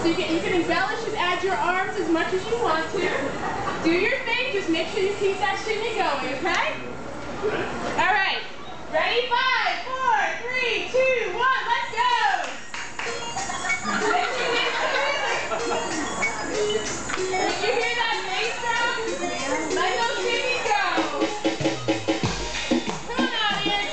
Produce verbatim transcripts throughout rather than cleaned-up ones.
you can, you can embellish and add your arms as much as you want to. Do your thing, just make sure you keep that shimmy going, okay? All right, ready? Five, four, three, two, one, let's go! Make sure you Did you hear that bass drum? Let those shimmies go! Come on, audience!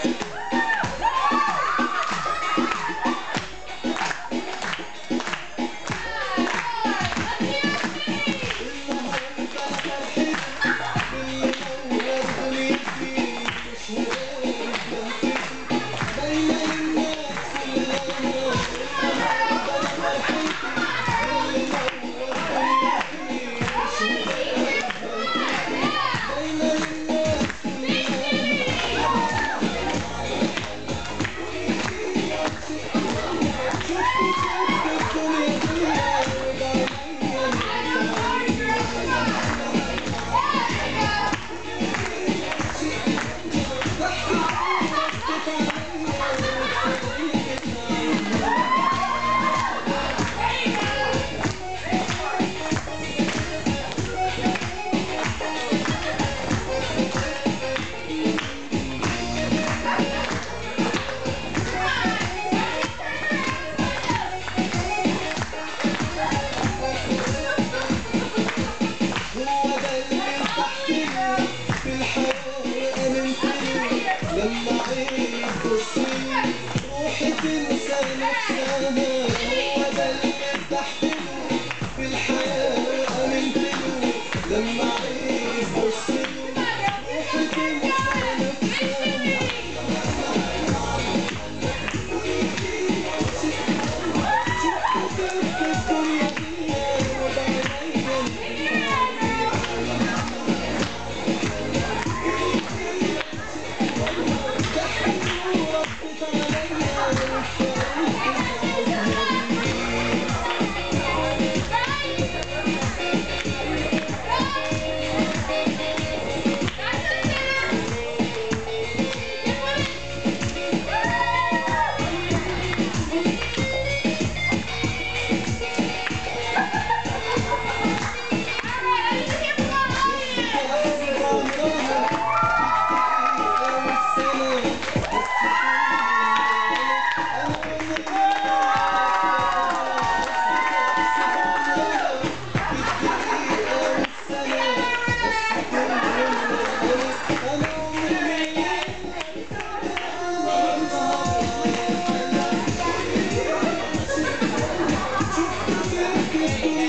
روحي تنسى نفسها هو ده اللي ارتحتله في الحياة آمنتله لما عيد بصله روحي تنسى نفسها شفت في الدنيا دي وبعينيا Thank you.